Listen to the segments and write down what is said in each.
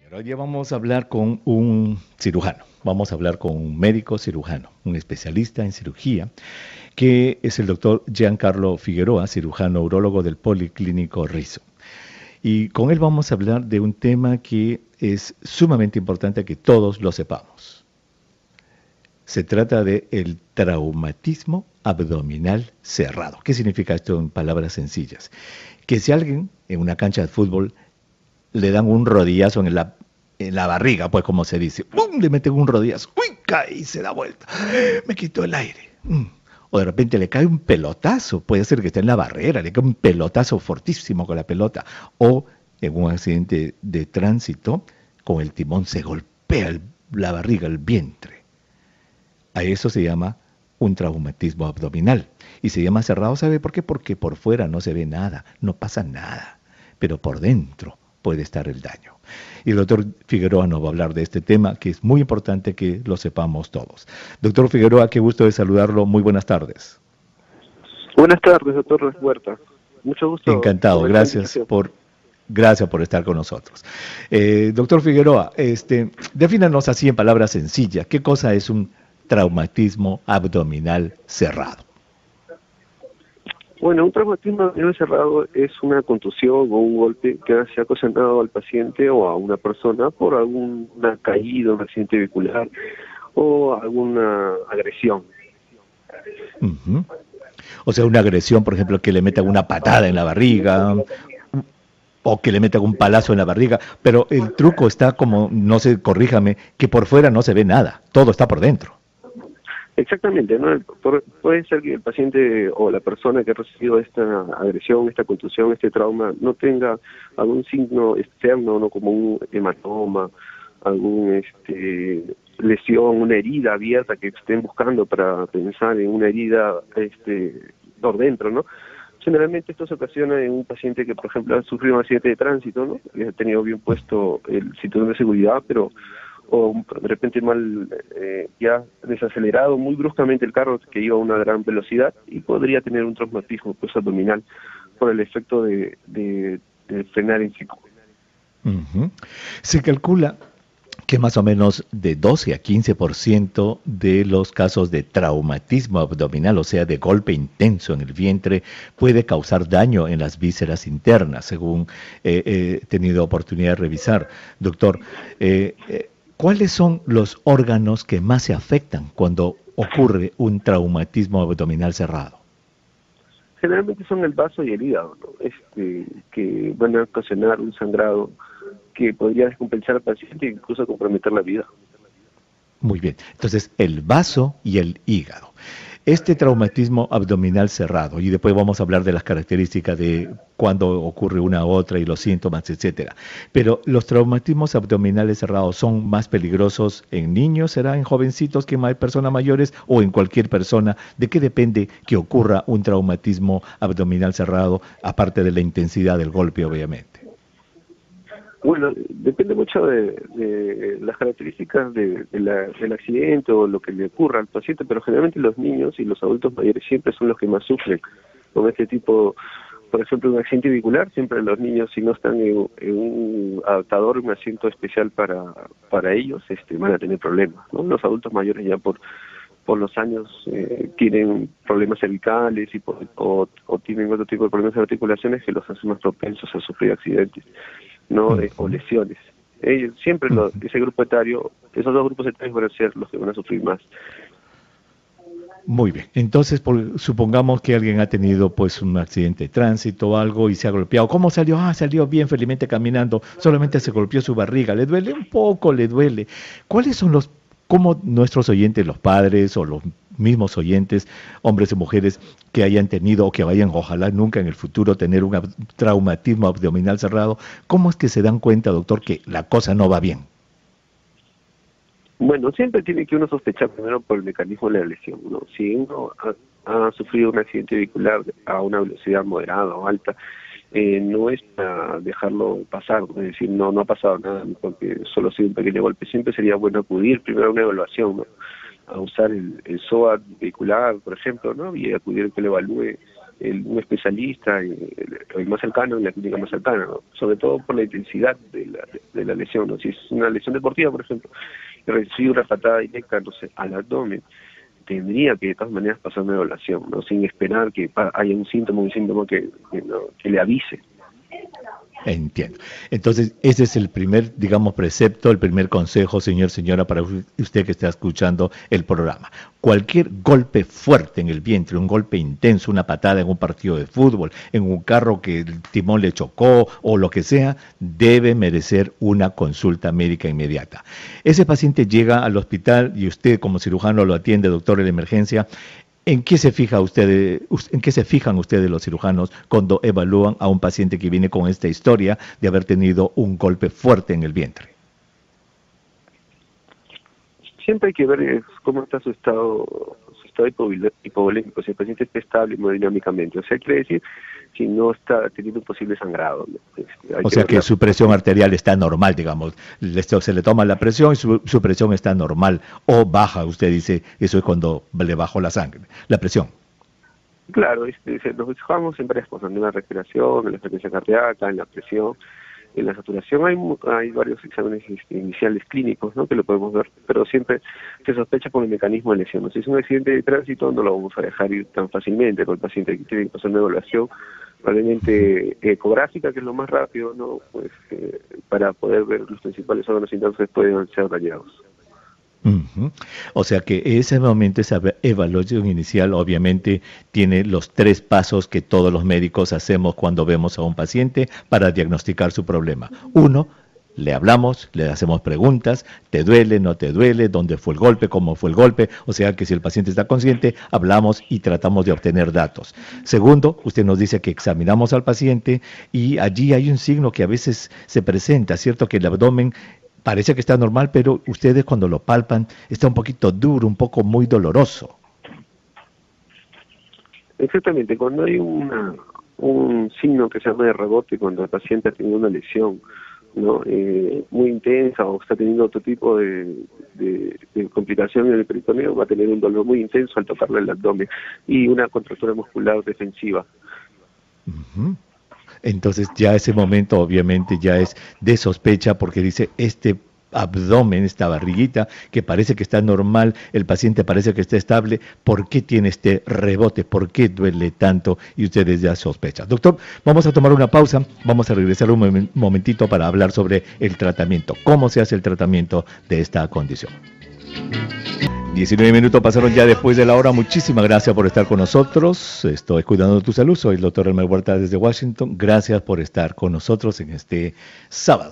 Pero hoy día vamos a hablar con un cirujano, vamos a hablar con un médico cirujano, un especialista en cirugía, que es el doctor Giancarlo Figueroa, cirujano urólogo del Policlínico Rizo. Y con él vamos a hablar de un tema que es sumamente importante que todos lo sepamos. Se trata de el traumatismo abdominal cerrado. ¿Qué significa esto en palabras sencillas? Que si alguien en una cancha de fútbol le dan un rodillazo en la barriga, pues como se dice, ¡pum! Le meten un rodillazo, ¡uy! Cae y se da vuelta, me quitó el aire. O de repente le cae un pelotazo, puede ser que esté en la barrera, le cae un pelotazo fortísimo con la pelota, o en un accidente de tránsito, con el timón se golpea la barriga, el vientre. A eso se llama un traumatismo abdominal. Y se llama cerrado, ¿sabe por qué? Porque por fuera no se ve nada, no pasa nada, pero por dentro puede estar el daño. Y el doctor Figueroa nos va a hablar de este tema, que es muy importante que lo sepamos todos. Doctor Figueroa, qué gusto de saludarlo. Muy buenas tardes. Buenas tardes, doctor Huerta. Mucho gusto Encantado, por esta invitación. gracias por estar con nosotros. Doctor Figueroa, defínanos así en palabras sencillas, ¿qué cosa es un traumatismo abdominal cerrado? Bueno, un traumatismo abdominal cerrado es una contusión o un golpe que se ha ocasionado al paciente o a una persona por alguna caída, un accidente vehicular o alguna agresión. Uh-huh. O sea, una agresión, por ejemplo, que le metan una patada en la barriga o que le metan un palazo en la barriga, pero el truco está como, no sé, corríjame, que por fuera no se ve nada, todo está por dentro. Exactamente, ¿no? Puede ser que el paciente o la persona que ha recibido esta agresión, esta contusión, este trauma, no tenga algún signo externo, ¿no? Como un hematoma, algún lesión, una herida abierta que estén buscando para pensar en una herida por dentro, ¿no? Generalmente esto se ocasiona en un paciente que, por ejemplo, ha sufrido un accidente de tránsito, ¿no? Y ha tenido bien puesto el cinturón de seguridad, pero o de repente ya desacelerado muy bruscamente el carro que iba a una gran velocidad y podría tener un traumatismo pues abdominal por el efecto de frenar en seco. Uh-huh. Se calcula que más o menos de 12 a 15% de los casos de traumatismo abdominal, o sea, de golpe intenso en el vientre, puede causar daño en las vísceras internas, según he tenido oportunidad de revisar. Doctor, ¿cuáles son los órganos que más se afectan cuando ocurre un traumatismo abdominal cerrado? Generalmente son el vaso y el hígado, ¿no? Que van a ocasionar un sangrado que podría descompensar al paciente e incluso comprometer la vida. Muy bien, entonces el vaso y el hígado. Este traumatismo abdominal cerrado, y después vamos a hablar de las características de cuándo ocurre una u otra y los síntomas, etcétera. Pero los traumatismos abdominales cerrados son más peligrosos en niños, será en jovencitos que en personas mayores o en cualquier persona. ¿De qué depende que ocurra un traumatismo abdominal cerrado, aparte de la intensidad del golpe, obviamente? Bueno, depende mucho de las características del accidente o lo que le ocurra al paciente, pero generalmente los niños y los adultos mayores siempre son los que más sufren con este tipo, por ejemplo, un accidente vehicular. Siempre los niños, si no están en un adaptador, un asiento especial para ellos, van a tener problemas, ¿no? Los adultos mayores ya por los años tienen problemas cervicales o tienen otro tipo de problemas de articulaciones que los hacen más propensos a sufrir accidentes, ¿no? O lesiones. Ellos, siempre ese grupo etario, esos dos grupos etarios van a ser los que van a sufrir más. Muy bien, entonces supongamos que alguien ha tenido pues un accidente de tránsito o algo y se ha golpeado. ¿Cómo salió? Salió bien, felizmente caminando, solamente se golpeó su barriga, le duele un poco, le duele. ¿Cuáles son cómo nuestros oyentes, los padres o los mismos oyentes, hombres y mujeres que hayan tenido o que vayan, ojalá nunca en el futuro, tener un traumatismo abdominal cerrado, cómo es que se dan cuenta, doctor, que la cosa no va bien? Bueno, siempre tiene que uno sospechar primero por el mecanismo de la lesión, ¿no? Si uno ha sufrido un accidente vehicular a una velocidad moderada o alta, no es para dejarlo pasar, es decir, no ha pasado nada, porque solo ha sido un pequeño golpe. Siempre sería bueno acudir primero a una evaluación, ¿no? A usar el SOAT vehicular, por ejemplo, ¿no? Y acudir a que lo evalúe un especialista, el más cercano, en la clínica más cercana, ¿no? Sobre todo por la intensidad de la lesión, ¿no? Si es una lesión deportiva, por ejemplo, y recibe una patada directa, no sé, al abdomen, tendría que de todas maneras pasar una evaluación, ¿no? Sin esperar que haya un síntoma que le avise. Entiendo. Entonces, ese es el primer, digamos, precepto, el primer consejo, señor, señora, para usted que está escuchando el programa. Cualquier golpe fuerte en el vientre, un golpe intenso, una patada en un partido de fútbol, en un carro que el timón le chocó o lo que sea, debe merecer una consulta médica inmediata. Ese paciente llega al hospital y usted como cirujano lo atiende, doctor, en la emergencia. ¿En qué se fijan ustedes los cirujanos cuando evalúan a un paciente que viene con esta historia de haber tenido un golpe fuerte en el vientre? Siempre hay que ver cómo está su estado hipovolémico, si el paciente está estable hemodinámicamente. O sea, quiere decir si no está teniendo un posible sangrado, ¿no? O sea que su presión arterial está normal, digamos. Se le toma la presión y su presión está normal. O baja, usted dice, eso es cuando le bajó la sangre, la presión. Claro, nos fijamos en varias cosas, en la respiración, en la frecuencia cardíaca, en la presión, en la saturación. Hay varios exámenes iniciales clínicos, ¿no?, que lo podemos ver, pero siempre se sospecha por el mecanismo de lesión. Si es un accidente de tránsito, no lo vamos a dejar ir tan fácilmente, con el paciente que tiene que pasar una evaluación probablemente ecográfica, que es lo más rápido, ¿no?, pues para poder ver los principales órganos internos que pueden ser dañados. Uh-huh. O sea que ese momento, esa evaluación inicial, obviamente tiene los 3 pasos que todos los médicos hacemos cuando vemos a un paciente para diagnosticar su problema. 1, le hablamos, le hacemos preguntas: ¿te duele, no te duele? ¿Dónde fue el golpe? ¿Cómo fue el golpe? O sea que si el paciente está consciente, hablamos y tratamos de obtener datos. 2, usted nos dice que examinamos al paciente y allí hay un signo que a veces se presenta, ¿cierto? Que el abdomen parece que está normal, pero ustedes cuando lo palpan está un poquito duro, un poco muy doloroso. Exactamente, cuando hay un signo que se llama de rebote, cuando el paciente ha tenido una lesión, ¿no?, muy intensa, o está teniendo otro tipo de complicación en el peritoneo, va a tener un dolor muy intenso al tocarle el abdomen y una contractura muscular defensiva. Uh-huh. Entonces ya ese momento obviamente ya es de sospecha, porque dice, este abdomen, esta barriguita que parece que está normal, el paciente parece que está estable, ¿por qué tiene este rebote? ¿Por qué duele tanto? Y ustedes ya sospechan. Doctor, vamos a tomar una pausa, vamos a regresar un momentito para hablar sobre el tratamiento. ¿Cómo se hace el tratamiento de esta condición? 19 minutos pasaron ya después de la hora. Muchísimas gracias por estar con nosotros. Estoy cuidando de tu salud. Soy el doctor Elmer Huerta desde Washington. Gracias por estar con nosotros en este sábado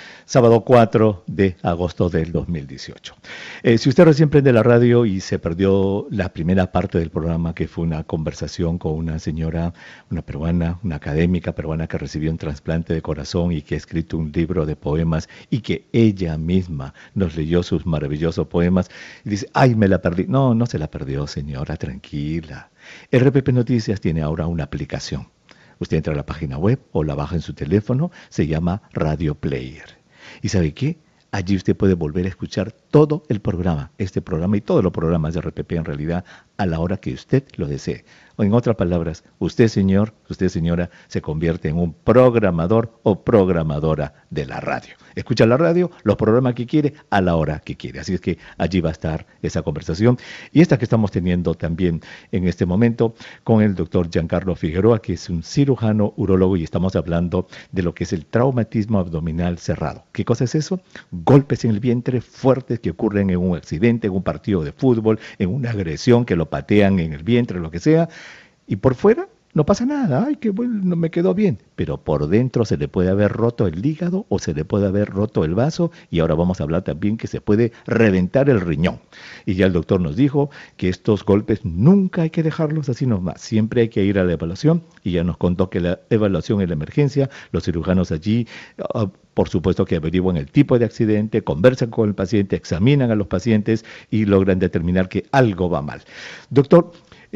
4 de agosto del 2018. Si usted recién prende la radio y se perdió la primera parte del programa, que fue una conversación con una señora, una peruana, una académica peruana que recibió un trasplante de corazón y que ha escrito un libro de poemas y que ella misma nos leyó sus maravillosos poemas, y dice, ¡ay, me la perdí! No, no se la perdió, señora, tranquila. RPP Noticias tiene ahora una aplicación. Usted entra a la página web o la baja en su teléfono, se llama Radio Player. ¿Y sabe qué? Allí usted puede volver a escuchar todo el programa, este programa y todos los programas de RPP en realidad, a la hora que usted lo desee. O en otras palabras, usted señor, usted señora, se convierte en un programador o programadora de la radio. Escucha la radio, los programas que quiere, a la hora que quiere. Así es que allí va a estar esa conversación. Y esta que estamos teniendo también en este momento con el doctor Giancarlo Figueroa, que es un cirujano urólogo, y estamos hablando de lo que es el traumatismo abdominal cerrado. ¿Qué cosa es eso? Golpes en el vientre fuertes que ocurren en un accidente, en un partido de fútbol, en una agresión que lo patean en el vientre, lo que sea, y por fuera no pasa nada, ay, qué bueno, no me quedó bien, pero por dentro se le puede haber roto el hígado o se le puede haber roto el vaso, y ahora vamos a hablar también que se puede reventar el riñón. Y ya el doctor nos dijo que estos golpes nunca hay que dejarlos así nomás, siempre hay que ir a la evaluación, y ya nos contó que la evaluación es la emergencia, los cirujanos allí, por supuesto que averiguan el tipo de accidente, conversan con el paciente, examinan a los pacientes y logran determinar que algo va mal. Doctor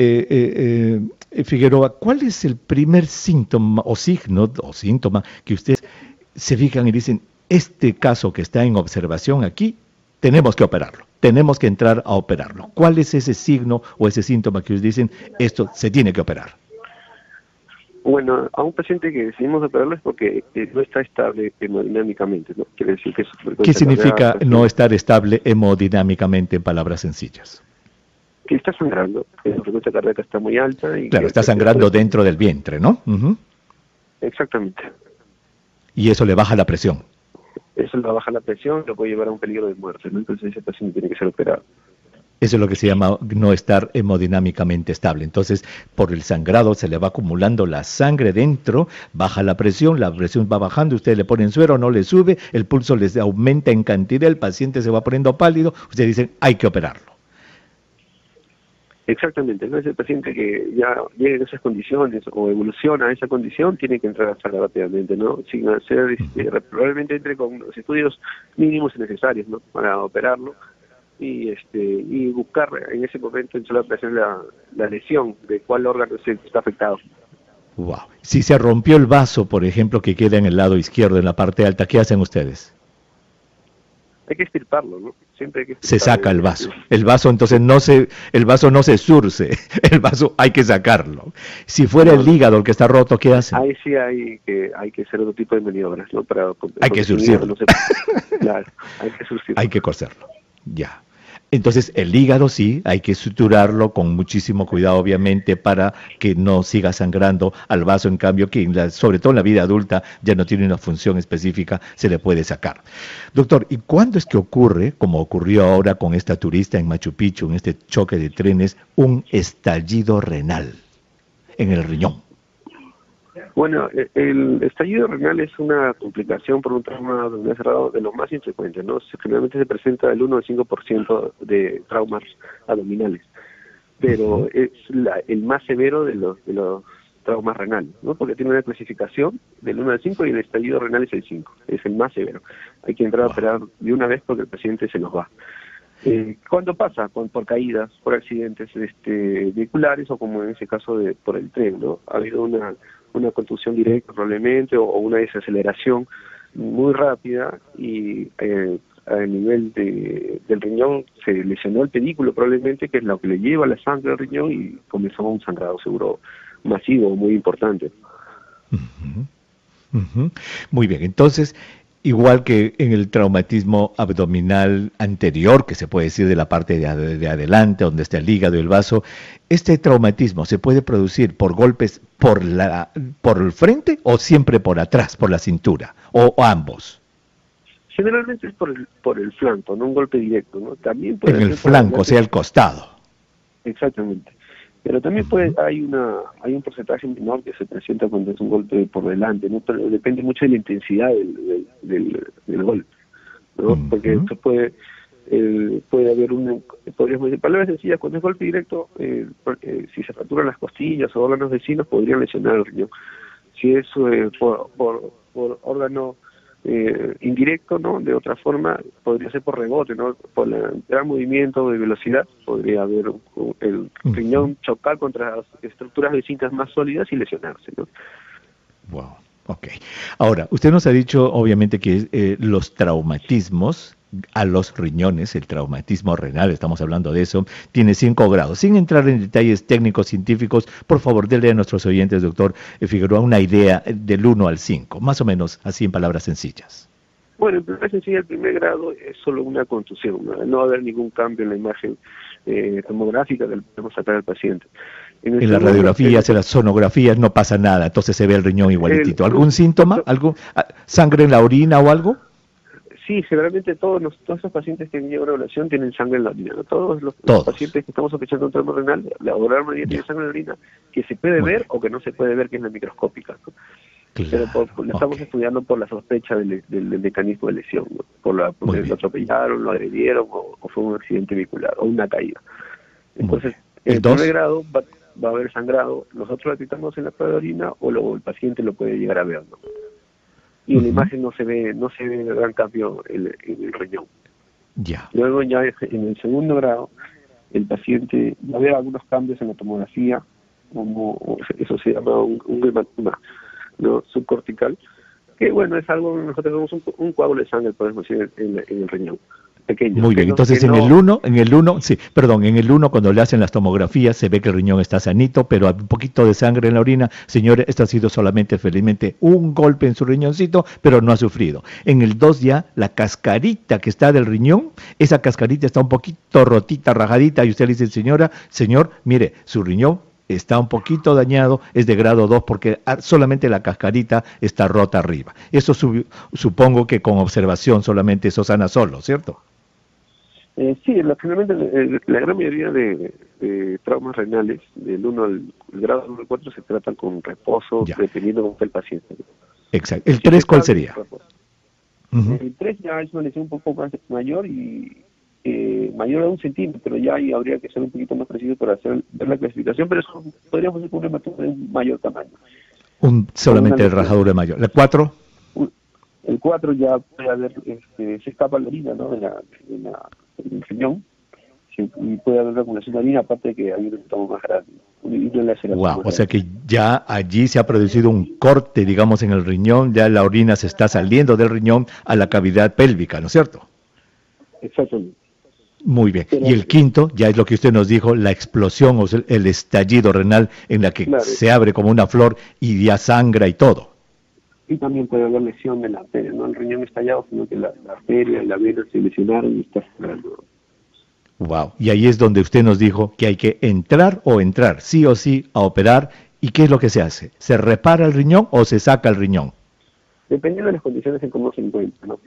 Figueroa, ¿cuál es el primer síntoma o signo o síntoma que ustedes se fijan y dicen, este caso que está en observación aquí, tenemos que operarlo, tenemos que entrar a operarlo? ¿Cuál es ese signo o ese síntoma que ustedes dicen, esto se tiene que operar? Bueno, a un paciente que decidimos operarlo es porque no está estable hemodinámicamente, ¿no? Quiere decir que su ¿Qué frecuencia significa cardíaca, no estar estable hemodinámicamente en palabras sencillas? que está sangrando, que la frecuencia cardíaca está muy alta y Claro, que está sangrando dentro del vientre, ¿no? Ujú. exactamente. Y eso le baja la presión. Eso le baja la presión, lo puede llevar a un peligro de muerte, ¿no? Entonces ese paciente tiene que ser operado. Eso es lo que se llama no estar hemodinámicamente estable. Entonces, por el sangrado se le va acumulando la sangre dentro, baja la presión va bajando, usted le pone suero, no le sube, el pulso les aumenta en cantidad, el paciente se va poniendo pálido, ustedes dicen, hay que operarlo. Exactamente, ¿no? Ese paciente que ya llega en esas condiciones o evoluciona a esa condición tiene que entrar a sala rápidamente, ¿no? Sin hacer, probablemente entre con los estudios mínimos necesarios, ¿no? Para operarlo y buscar en ese momento en sala de operación la lesión de cuál órgano está afectado. Wow. Si se rompió el vaso, por ejemplo, que queda en el lado izquierdo, en la parte alta, ¿qué hacen ustedes? Hay que extirparlo, ¿no? Siempre hay que Se saca el vaso. El vaso entonces el vaso no se surce, el vaso hay que sacarlo. Si fuera el hígado el que está roto, ¿qué hacen? Ahí sí hay que hacer otro tipo de maniobras, ¿no? Hay que surcirlo. No claro, hay que surcirlo. Hay que coserlo, ya. Entonces el hígado sí, hay que suturarlo con muchísimo cuidado, obviamente, para que no siga sangrando al vaso. En cambio, que sobre todo en la vida adulta ya no tiene una función específica, se le puede sacar. Doctor, ¿y cuándo es que ocurre, como ocurrió ahora con esta turista en Machu Picchu, en este choque de trenes, un estallido renal en el riñón? Bueno, el estallido renal es una complicación por un trauma abdominal cerrado de los más infrecuentes, ¿no? Generalmente se presenta el 1 al 5% de traumas abdominales, pero es el más severo de los traumas renales, ¿no? Porque tiene una clasificación del 1 al 5 y el estallido renal es el 5, es el más severo. Hay que entrar a operar de una vez porque el paciente se nos va. ¿Cuándo pasa? Por caídas, por accidentes vehiculares o como en ese caso por el tren, ¿no? Ha habido una contusión directa probablemente o una desaceleración muy rápida y a nivel del riñón se lesionó el pedículo probablemente, que es lo que le lleva la sangre al riñón y comenzó un sangrado seguro masivo, muy importante. Muy bien, entonces, igual que en el traumatismo abdominal anterior, que se puede decir de la parte de adelante, donde está el hígado y el vaso, ¿este traumatismo se puede producir por golpes por el frente o siempre por atrás, por la cintura, o ambos? Generalmente es por el flanco, no un golpe directo, ¿no? También puede en el flanco, o sea, el costado. Exactamente. Pero también hay un porcentaje menor que se presenta cuando es un golpe por delante, ¿no? Pero depende mucho de la intensidad del golpe, ¿no? Porque esto puede haber podríamos decir, palabras sencillas, cuando es golpe directo, si se fracturan las costillas o órganos vecinos, podrían lesionar el riñón. Si es por órgano indirecto, ¿no? De otra forma, podría ser por rebote, ¿no? Por el gran movimiento de velocidad, podría haber el riñón chocar contra estructuras vecinas más sólidas y lesionarse, ¿no? Wow, ok. Ahora, usted nos ha dicho, obviamente, que los traumatismos a los riñones, el traumatismo renal, estamos hablando de eso, tiene 5 grados. Sin entrar en detalles técnicos, científicos, por favor, denle a nuestros oyentes, doctor Figueroa, una idea del 1 al 5, más o menos así en palabras sencillas. Bueno, en palabras sencillas, el primer grado es solo una contusión, no va a haber ningún cambio en la imagen tomográfica que le podemos sacar al paciente. En las radiografías, en las sonografías no pasa nada, entonces se ve el riñón igualitito. ¿Algún síntoma? ¿Sangre en la orina o algo? Sí, generalmente todos esos pacientes que llegan a una evaluación tienen sangre en la orina, ¿no? Todos los pacientes que estamos sospechando un trauma renal, la gran mayoría tiene sangre en la orina, que se puede ver o que no se puede ver, que es la microscópica, ¿no? Claro, pero la estamos estudiando por la sospecha del mecanismo de lesión, ¿no? Porque lo atropellaron, lo agredieron o fue un accidente vehicular o una caída. Entonces, en el primer grado va a haber sangrado, nosotros lo detectamos en la prueba de orina o luego el paciente lo puede llegar a ver, ¿no? Y en la imagen no se ve gran cambio en el riñón. Ya. Luego ya en el segundo grado, el paciente va a ver algunos cambios en la tomografía, como eso se llama un hematoma, ¿no? Subcortical, que bueno, es algo, nosotros tenemos un coágulo de sangre, podemos decir, en el riñón. pequeños. Muy bien, entonces en el 1, sí, perdón, en el 1 cuando le hacen las tomografías se ve que el riñón está sanito, pero hay un poquito de sangre en la orina. Señores, esto ha sido solamente, felizmente, un golpe en su riñoncito, pero no ha sufrido. En el 2 ya, la cascarita que está del riñón, esa cascarita está un poquito rotita, rajadita, y usted le dice, señor, mire, su riñón está un poquito dañado, es de grado 2 porque solamente la cascarita está rota arriba. Eso supongo que con observación solamente eso sana solo, ¿cierto? Sí, finalmente la gran mayoría de traumas renales, del 1 al el grado 1 al 4, se tratan con reposo, Ya. dependiendo de cómo está el paciente. Exacto. ¿El 3 cuál sería? El 3 ya es una lesión un poco más mayor y mayor a 1 centímetro, pero ya ahí habría que ser un poquito más preciso para ver la clasificación, pero eso podríamos ser un hematoma de un mayor tamaño. Solamente el rajadura de mayor. ¿El 4? El 4 ya puede haber, se escapa la orina, ¿no? del riñón, y puede haber una acumulación de orina, aparte de que hay un hematoma más grande. Wow, o sea que ya allí se ha producido un corte, digamos, en el riñón, ya la orina se está saliendo del riñón a la cavidad pélvica, ¿no es cierto? Exactamente. Muy bien. Y el 5 ya es lo que usted nos dijo, la explosión o el estallido renal en la que se abre como una flor y ya sangra y todo. Y también puede haber lesión de la arteria, no el riñón estallado, sino que la arteria y la vena se lesionaron y está sangrando. Wow. Y ahí es donde usted nos dijo que hay que entrar, sí o sí, a operar. ¿Y qué es lo que se hace? ¿Se repara el riñón o se saca el riñón? Dependiendo de las condiciones en cómo se encuentra, ¿no?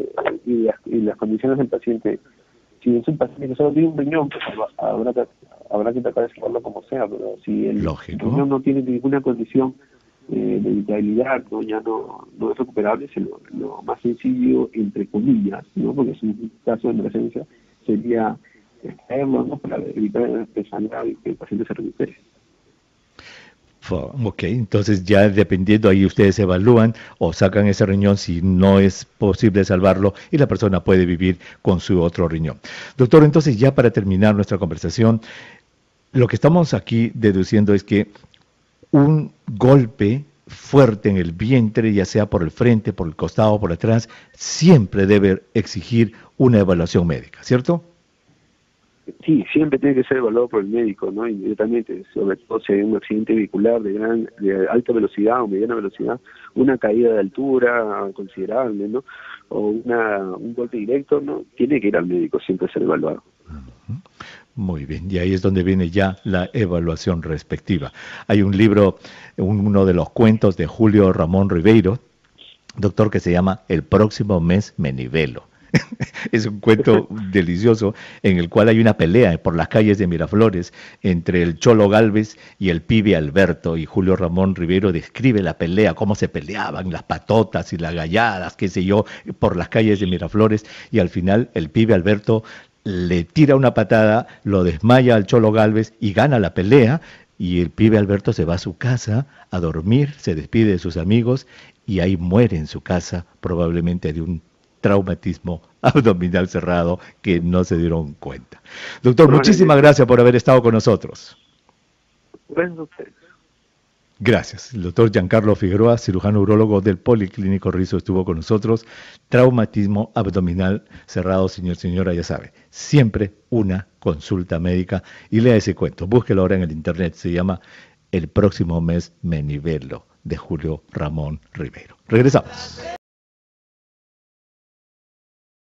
Y las condiciones del paciente. Si es un paciente que solo tiene un riñón, pues habrá que tratar de salvarlo como sea, pero si el riñón no tiene ninguna condición de vitalidad, ¿no? Ya no es recuperable, lo más sencillo, entre comillas, ¿no? Porque es un caso de emergencia, sería extraerlo, ¿no? Para evitar el sangrado y que el paciente se recupere. Ok, entonces ya dependiendo ahí ustedes evalúan o sacan ese riñón si no es posible salvarlo y la persona puede vivir con su otro riñón. Doctor, entonces ya para terminar nuestra conversación, lo que estamos aquí deduciendo es que un golpe fuerte en el vientre, ya sea por el frente, por el costado, por atrás, siempre debe exigir una evaluación médica, ¿cierto? Sí, siempre tiene que ser evaluado por el médico, ¿no? Inmediatamente, sobre todo si hay un accidente vehicular de alta velocidad o mediana velocidad, una caída de altura considerable, ¿no? O un golpe directo, ¿no? Tiene que ir al médico, siempre ser evaluado. Muy bien, y ahí es donde viene ya la evaluación respectiva. Hay un libro, uno de los cuentos de Julio Ramón Ribeiro, doctor, que se llama El próximo mes me nivelo. Es un cuento delicioso en el cual hay una pelea por las calles de Miraflores entre el Cholo Gálvez y el pibe Alberto, y Julio Ramón Ribeiro describe la pelea, cómo se peleaban, las patotas y las galladas, qué sé yo, por las calles de Miraflores, y al final el pibe Alberto le tira una patada, lo desmaya al Cholo Gálvez y gana la pelea, y el pibe Alberto se va a su casa a dormir, se despide de sus amigos y ahí muere en su casa, probablemente de un traumatismo abdominal cerrado que no se dieron cuenta. Doctor, muchísimas gracias por haber estado con nosotros. Gracias a ustedes. Gracias. El doctor Giancarlo Figueroa, cirujano urólogo del Policlínico Rizo, estuvo con nosotros. Traumatismo abdominal cerrado, señora, ya sabe. Siempre una consulta médica. Y lea ese cuento. Búsquelo ahora en el internet. Se llama El próximo mes me nivelo, de Julio Ramón Ribeiro. Regresamos.